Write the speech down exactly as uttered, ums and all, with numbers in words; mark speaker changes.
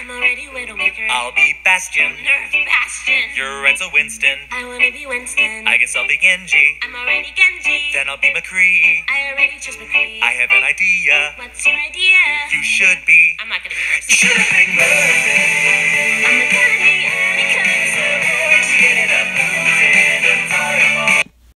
Speaker 1: I'm already Widowmaker.
Speaker 2: I'll be Bastion.
Speaker 1: Nerf Bastion.
Speaker 2: You're Enzo Winston.
Speaker 1: I wanna be Winston.
Speaker 2: I guess I'll be Genji.
Speaker 1: I'm already Genji.
Speaker 2: Then I'll be McCree.
Speaker 1: I already chose McCree.
Speaker 2: I have an idea.
Speaker 1: What's your idea?
Speaker 2: You should be.
Speaker 1: I'm not gonna be Mercy.
Speaker 2: You should be Mercy.